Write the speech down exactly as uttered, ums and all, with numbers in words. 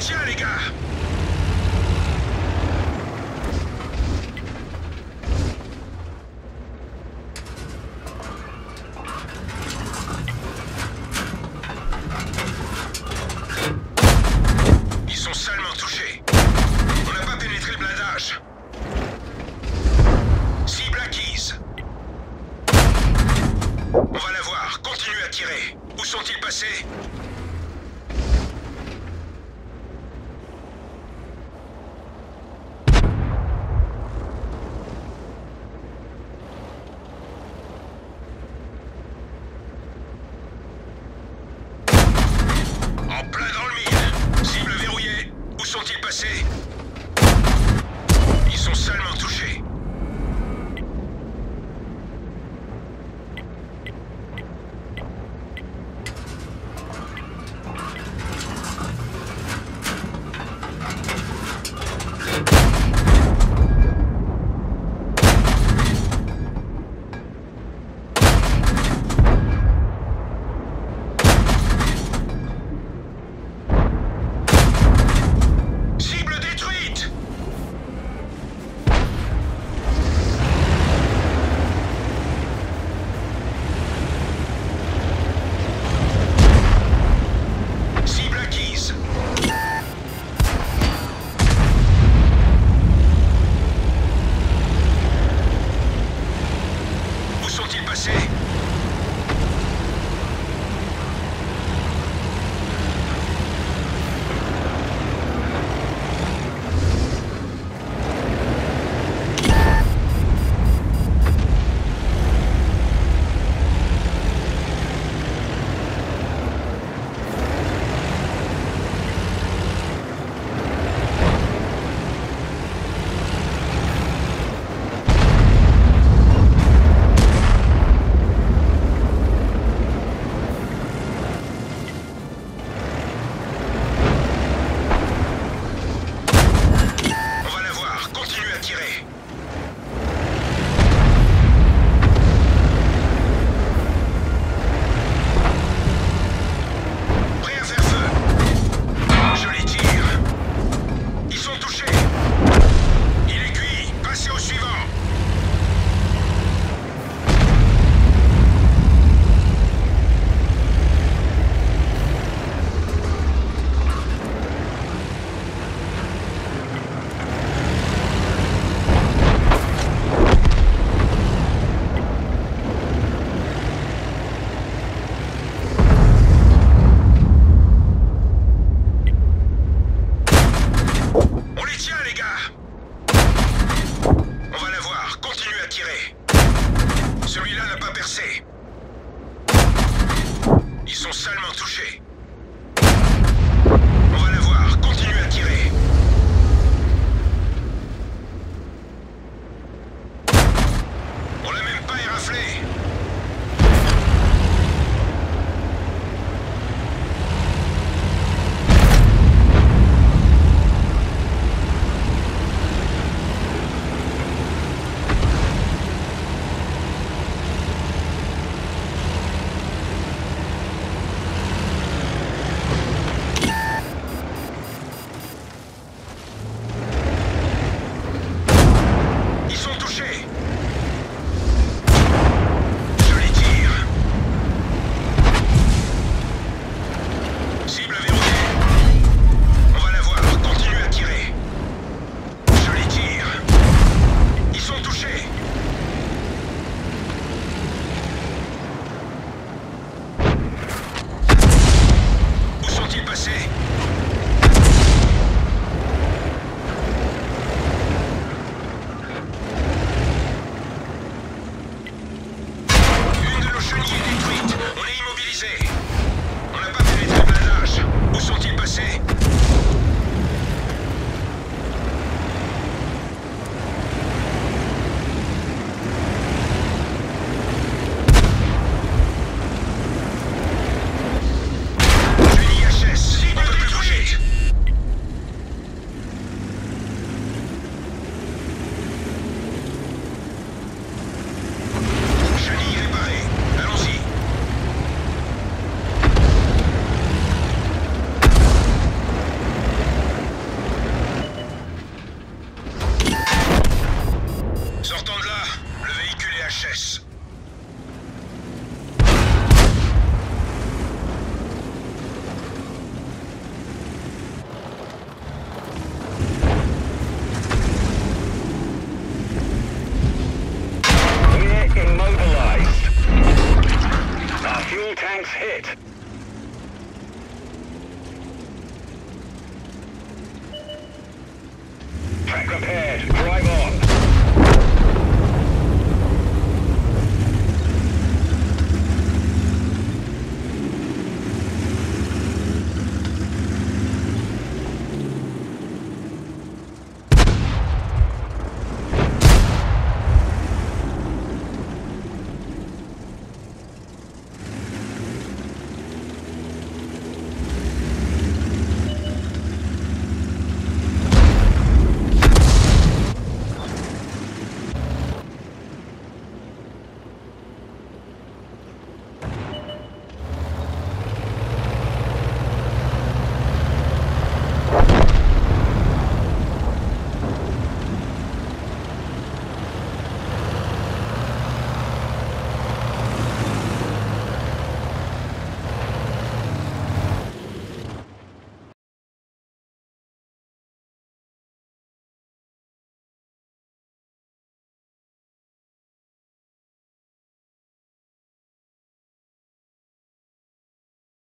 tient, les gars. Ils sont salement touchés. On n'a pas pénétré le blindage. Cible acquise. On va la voir. Continue à tirer. Où sont-ils passés? En plein dans le mille. Cible verrouillée. Où sont-ils passés? Ils sont salement touchés. Cible détruite! Cible acquise. Où sont-ils passés? On va la voir. Continue à tirer. Prêt à faire feu. Joli tir. Ils sont touchés. Il est cuit. Passez au suivant. On les tient, les gars. On va la voir. Continue à tirer. Celui-là n'a pas percé. Ils sont salement touchés. On va la voir. Continue à tirer. On l'a même pas éraflé. Ils sont touchés. Joli tir. Cible verrouillée. On va la voir. Continue à tirer. Joli tir. Ils sont touchés. Où sont-ils passés? Une de nos chenilles est détruite. On est immobilisé. On n'a pas pénétré le blindage. Où sont-ils passés? Chenille H S. Cible détruite. Chenille réparée. Allons-y. Track repaired. Drive on.